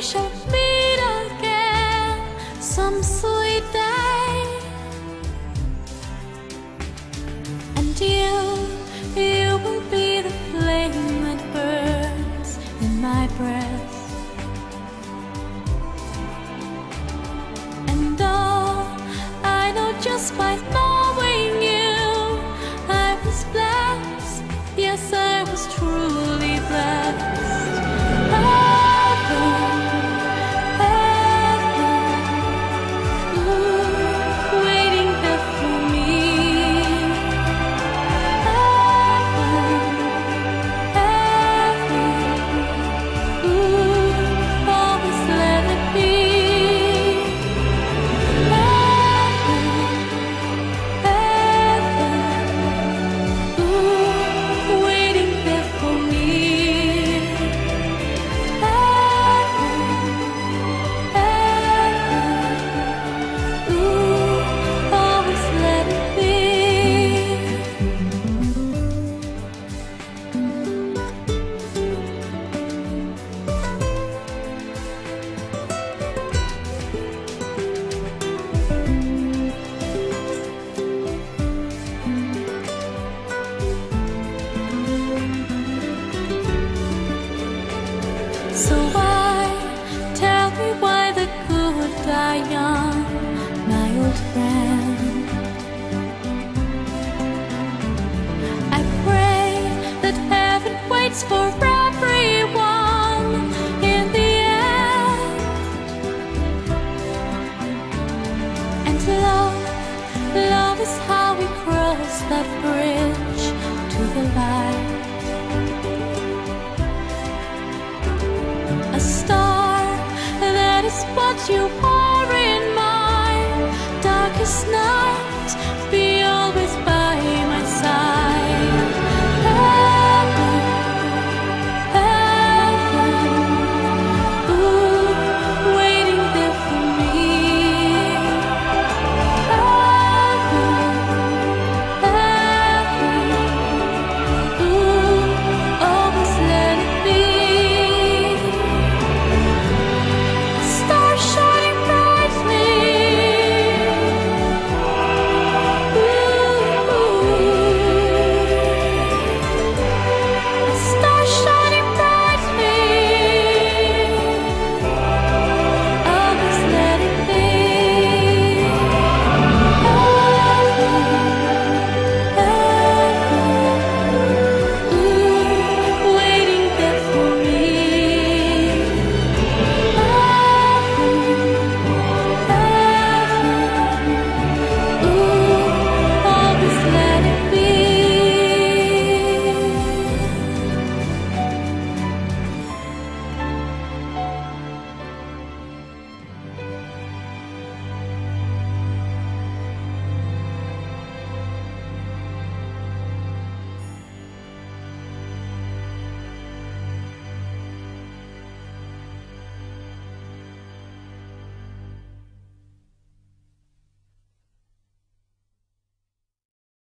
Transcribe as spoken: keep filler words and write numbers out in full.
shall meet again some sweet day. And you, you will be the flame that burns in my breast. And oh, I know just by knowing you, I was blessed. Yes, I was truly blessed. So why, tell me why the good die young, my old friend? I pray that heaven waits for everyone in the end. And love, love is how we cross that bridge to the light. A star, that is what you are in my darkest night. Be always